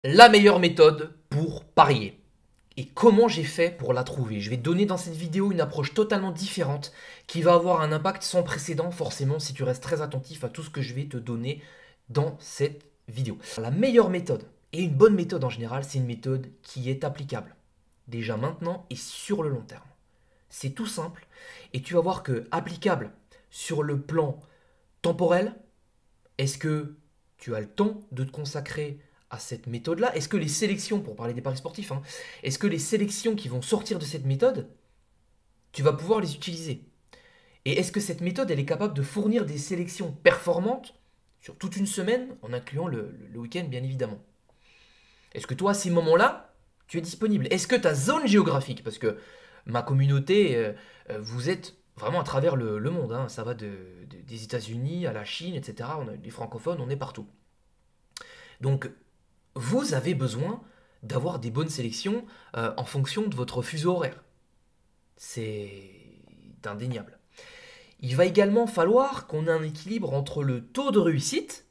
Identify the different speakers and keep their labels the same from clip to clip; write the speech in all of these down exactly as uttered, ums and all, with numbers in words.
Speaker 1: La meilleure méthode pour parier. Et comment j'ai fait pour la trouver? Je vais te donner dans cette vidéo une approche totalement différente qui va avoir un impact sans précédent forcément si tu restes très attentif à tout ce que je vais te donner dans cette vidéo. La meilleure méthode, et une bonne méthode en général, c'est une méthode qui est applicable déjà maintenant et sur le long terme. C'est tout simple et tu vas voir que applicable sur le plan temporel, est-ce que tu as le temps de te consacrer à cette méthode-là? Est-ce que les sélections, pour parler des paris sportifs, hein, est-ce que les sélections qui vont sortir de cette méthode, tu vas pouvoir les utiliser? Et est-ce que cette méthode, elle est capable de fournir des sélections performantes sur toute une semaine, en incluant le, le week-end, bien évidemment? Est-ce que toi, à ces moments-là, tu es disponible? Est-ce que ta zone géographique, parce que ma communauté, euh, euh, vous êtes vraiment à travers le, le monde, hein, ça va de, de- des États-Unis à la Chine, et cetera. On a des francophones, on est partout. Donc, vous avez besoin d'avoir des bonnes sélections euh, en fonction de votre fuseau horaire. C'est indéniable. Il va également falloir qu'on ait un équilibre entre le taux de réussite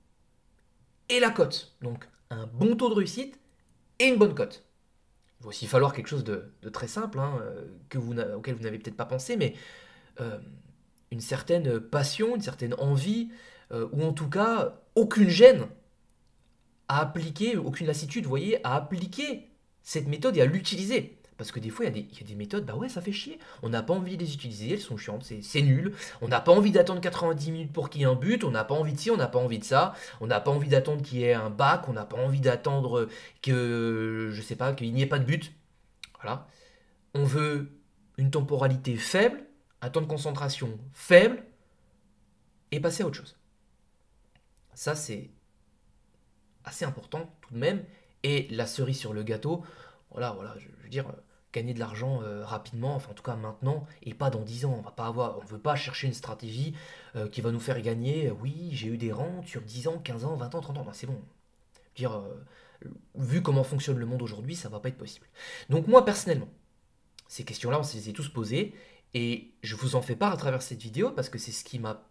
Speaker 1: et la cote. Donc, un bon taux de réussite et une bonne cote. Il va aussi falloir quelque chose de, de très simple, hein, euh, que vous auquel vous n'avez peut-être pas pensé, mais euh, une certaine passion, une certaine envie, euh, ou en tout cas aucune gêne à appliquer, aucune lassitude, vous voyez, à appliquer cette méthode et à l'utiliser. Parce que des fois, il y, a des- il y a des méthodes, bah ouais, ça fait chier. On n'a pas envie de les utiliser, elles sont chiantes, c'est c'est nul. On n'a pas envie d'attendre quatre-vingt-dix minutes pour qu'il y ait un but, on n'a pas envie de ci, on n'a pas envie de ça. On n'a pas envie d'attendre qu'il y ait un bac, on n'a pas envie d'attendre que, je sais pas, qu'il n'y ait pas de but. Voilà. On veut une temporalité faible, un temps de concentration faible, et passer à autre chose. Ça, c'est assez important tout de même. Et la cerise sur le gâteau, voilà, voilà, je, je veux dire, euh, gagner de l'argent euh, rapidement, enfin en tout cas maintenant, et pas dans dix ans. On va pas avoir, on veut pas chercher une stratégie euh, qui va nous faire gagner, euh, oui, j'ai eu des rentes sur dix ans, quinze ans, vingt ans, trente ans. Non, c'est bon. Je veux dire, euh, vu comment fonctionne le monde aujourd'hui, ça va pas être possible. Donc moi, personnellement, ces questions-là, on se les est tous posées, et je vous en fais part à travers cette vidéo parce que c'est ce qui m'a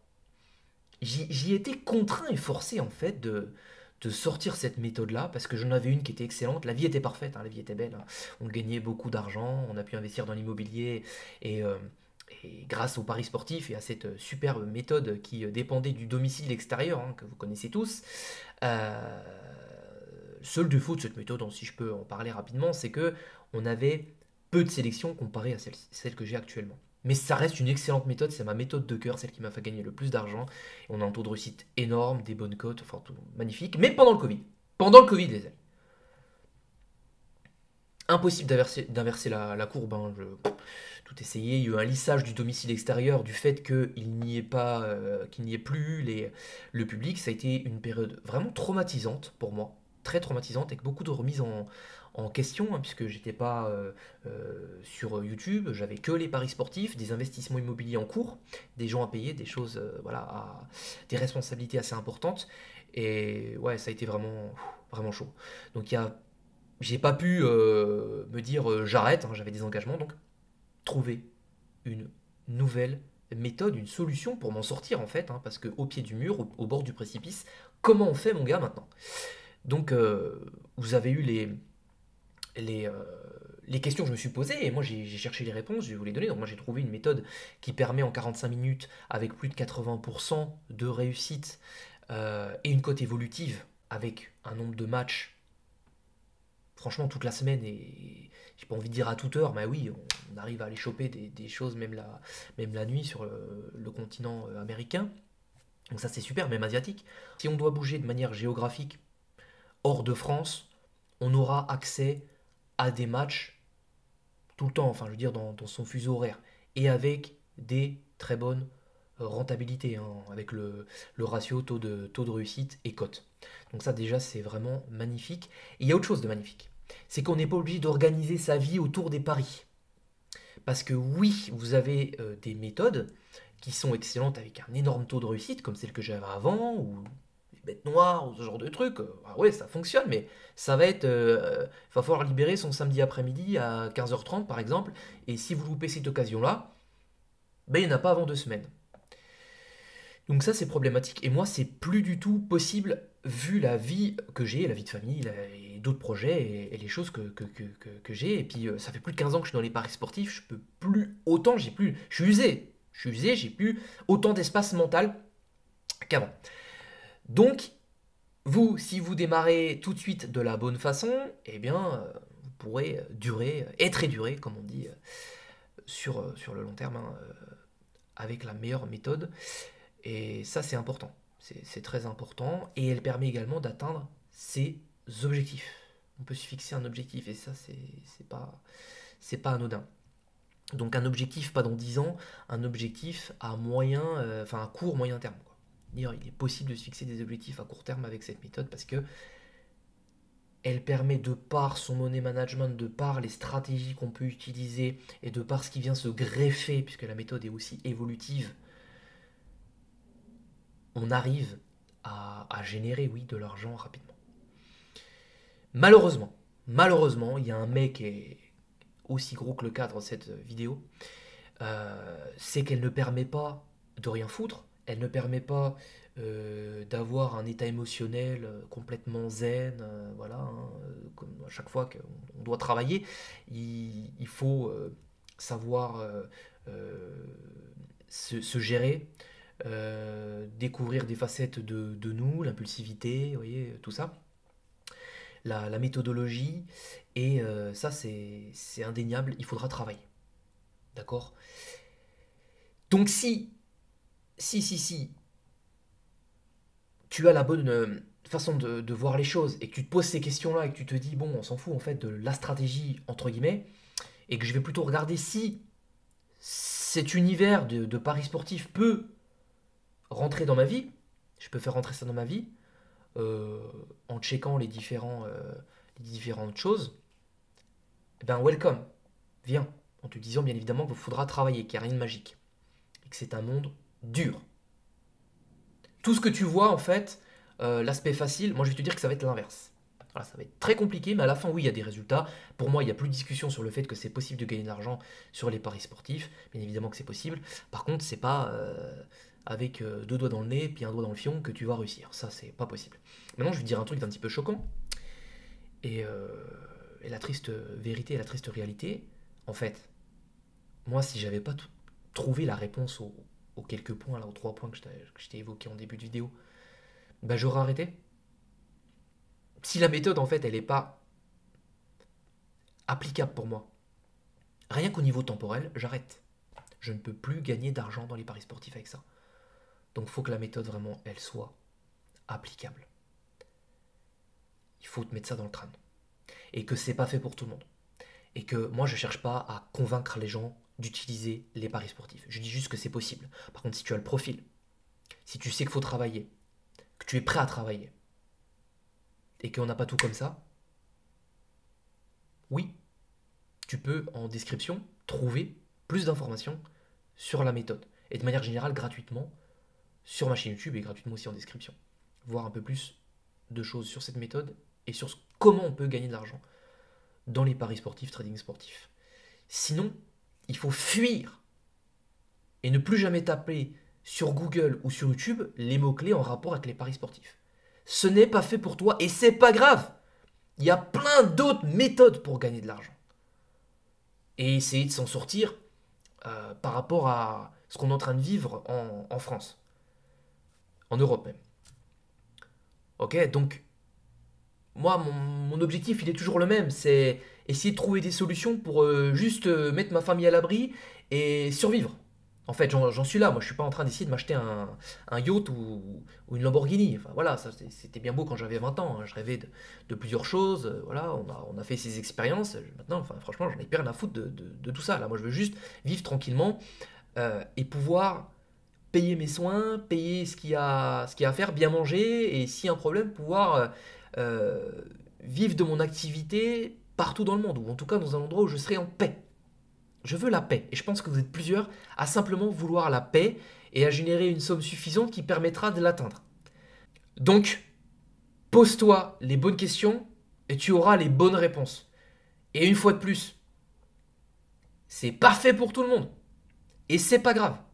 Speaker 1: j'y étais contraint et forcé en fait de, de sortir cette méthode-là parce que j'en avais une qui était excellente. La vie était parfaite, hein, la vie était belle, hein. On gagnait beaucoup d'argent, on a pu investir dans l'immobilier et, euh, et grâce aux paris sportifs et à cette superbe méthode qui euh, dépendait du domicile extérieur, hein, que vous connaissez tous. euh, Seul défaut de cette méthode, hein, si je peux en parler rapidement, c'est que on avait peu de sélection comparée à celle, celle que j'ai actuellement. Mais ça reste une excellente méthode, c'est ma méthode de cœur, celle qui m'a fait gagner le plus d'argent. On a un taux de réussite énorme, des bonnes cotes, enfin tout magnifique. Mais pendant le Covid, pendant le Covid, les amis, impossible d'inverser, d'inverser la, la courbe. Hein, je, tout essayé, il y a eu un lissage du domicile extérieur, du fait qu'il n'y ait pas, euh, qu'il n'y ait plus les, le public. Ça a été une période vraiment traumatisante pour moi, très traumatisante, avec beaucoup de remises en, en question, hein, puisque j'étais pas euh, euh, sur YouTube, j'avais que les paris sportifs, des investissements immobiliers en cours, des gens à payer, des choses, euh, voilà, à- des responsabilités assez importantes. Et ouais, ça a été vraiment, vraiment chaud. Donc il y a, j'ai pas pu euh, me dire euh, j'arrête, hein, j'avais des engagements, donc trouver une nouvelle méthode, une solution pour m'en sortir en fait, hein, parce que au pied du mur, au, au bord du précipice, comment on fait mon gars maintenant? Donc euh, vous avez eu les, les, euh, les questions que je me suis posées et moi j'ai j'ai cherché les réponses, je vais vous les donner. Donc moi j'ai trouvé une méthode qui permet en quarante-cinq minutes avec plus de quatre-vingts pour cent de réussite euh, et une cote évolutive avec un nombre de matchs franchement toute la semaine et j'ai pas envie de dire à toute heure, mais oui, on arrive à aller choper des, des choses même la, même la nuit sur le, le continent euh, américain. Donc ça c'est super, même asiatique. Si on doit bouger de manière géographique hors de France, on aura accès à des matchs tout le temps, enfin je veux dire dans, dans son fuseau horaire, et avec des très bonnes euh, rentabilités, hein, avec le, le ratio taux de, taux de réussite et cote. Donc ça déjà c'est vraiment magnifique. Et il y a autre chose de magnifique, c'est qu'on n'est pas obligé d'organiser sa vie autour des paris. Parce que oui, vous avez euh, des méthodes qui sont excellentes avec un énorme taux de réussite, comme celle que j'avais avant, ou les bêtes noires, ou ce genre de trucs. Euh, ah ouais, ça fonctionne, mais ça va être... euh, il va falloir libérer son samedi après-midi à quinze heures trente, par exemple, et si vous loupez cette occasion-là, ben, il n'y en a pas avant deux semaines. Donc ça, c'est problématique. Et moi, c'est plus du tout possible vu la vie que j'ai, la vie de famille, la- et d'autres projets et, et les choses que, que, que, que- que j'ai. Et puis, euh, ça fait plus de quinze ans que je suis dans les paris sportifs. Je peux plus autant, j'ai plus... Je suis usé. Je suis usé, j'ai plus autant d'espace mental qu'avant. Donc, vous, si vous démarrez tout de suite de la bonne façon, eh bien, euh, vous pourrez durer, et très durer, comme on dit, euh, sur, euh, sur le long terme, hein, euh, avec la meilleure méthode. Et ça, c'est important. C'est c'est très important. Et elle permet également d'atteindre ses objectifs. On peut se fixer un objectif. Et ça, c'est c'est pas, c'est pas anodin. Donc un objectif, pas dans dix ans, un objectif à moyen, euh, enfin à court, moyen terme, quoi. Dire, il est possible de se fixer des objectifs à court terme avec cette méthode parce que elle permet, de par son money management, de par les stratégies qu'on peut utiliser et de par ce qui vient se greffer, puisque la méthode est aussi évolutive, on arrive à, à générer, oui, de l'argent rapidement. Malheureusement, malheureusement, il y a un mec qui est aussi gros que le cadre de cette vidéo, euh, c'est qu'elle ne permet pas de rien foutre, elle ne permet pas euh, d'avoir un état émotionnel euh, complètement zen, euh, voilà, hein, euh, comme à chaque fois qu'on doit travailler, il, il faut euh, savoir euh, euh, se, se gérer, euh, découvrir des facettes de, de nous, l'impulsivité, vous voyez, tout ça, la, la méthodologie, et euh, ça c'est c'est indéniable, il faudra travailler, d'accord? Donc si, si, si, si, tu as la bonne euh, façon de, de voir les choses et que tu te poses ces questions-là et que tu te dis, bon, on s'en fout en fait de la stratégie, entre guillemets, et que je vais plutôt regarder si cet univers de, de paris sportifs peut rentrer dans ma vie, je peux faire rentrer ça dans ma vie, euh, en checkant les, différents, euh, les différentes choses, eh ben welcome, viens, en te disant bien évidemment qu'il faudra travailler, qu'il n'y a rien de magique, et que c'est un monde dur. Tout ce que tu vois en fait, euh, l'aspect facile, moi je vais te dire que ça va être l'inverse. Voilà, ça va être très compliqué, mais à la fin, oui, il y a des résultats. Pour moi, il n'y a plus de discussion sur le fait que c'est possible de gagner de l'argent sur les paris sportifs. Bien évidemment que c'est possible. Par contre, c'est pas euh, avec euh, deux doigts dans le nez puis un doigt dans le fion que tu vas réussir. Ça, c'est pas possible. Maintenant, je vais te dire un truc d'un petit peu choquant. Et, euh, et la triste vérité et la triste réalité, en fait, moi, si j'avais pas t- trouvé la réponse aux, aux quelques points, là, aux trois points que je t'ai que je t'ai évoqués en début de vidéo, bah, j'aurais arrêté. Si la méthode, en fait, elle n'est pas applicable pour moi, rien qu'au niveau temporel, j'arrête. Je ne peux plus gagner d'argent dans les paris sportifs avec ça. Donc il faut que la méthode, vraiment, elle soit applicable. Il faut te mettre ça dans le crâne. Et que c'est pas fait pour tout le monde. Et que moi, je cherche pas à convaincre les gens d'utiliser les paris sportifs. Je dis juste que c'est possible. Par contre, si tu as le profil, si tu sais qu'il faut travailler, que tu es prêt à travailler, et qu'on n'a pas tout comme ça, oui, tu peux en description trouver plus d'informations sur la méthode. Et de manière générale, gratuitement, sur ma chaîne YouTube et gratuitement aussi en description. Voir un peu plus de choses sur cette méthode et sur ce- comment on peut gagner de l'argent dans les paris sportifs, trading sportif. Sinon, il faut fuir et ne plus jamais taper sur Google ou sur YouTube les mots-clés en rapport avec les paris sportifs. Ce n'est pas fait pour toi et c'est pas grave. Il y a plein d'autres méthodes pour gagner de l'argent. Et essayer de s'en sortir euh, par rapport à ce qu'on est en train de vivre en, en France, en Europe même. Ok, donc moi, mon, mon objectif, il est toujours le même, c'est essayer de trouver des solutions pour euh, juste euh, mettre ma famille à l'abri et survivre. En fait, j'en j'en suis là. Moi, je suis pas en train d'essayer de m'acheter un, un yacht ou, ou une Lamborghini. Enfin, voilà, ça, c'est- c'était bien beau quand j'avais vingt ans, hein. Je rêvais de, de plusieurs choses. euh, Voilà, on a, on a fait ces expériences. Maintenant, enfin, franchement, j'en ai plus rien à foutre de, de- de tout ça. Là, moi, je veux juste vivre tranquillement euh, et pouvoir payer mes soins, payer ce qu'il y a, ce qu'il y a à faire, bien manger, et s'il y a un problème, pouvoir euh, euh, vivre de mon activité partout dans le monde, ou en tout cas dans un endroit où je serai en paix. Je veux la paix, et je pense que vous êtes plusieurs à simplement vouloir la paix et à générer une somme suffisante qui permettra de l'atteindre. Donc, pose-toi les bonnes questions et tu auras les bonnes réponses. Et une fois de plus, c'est parfait pour tout le monde. Et c'est pas grave.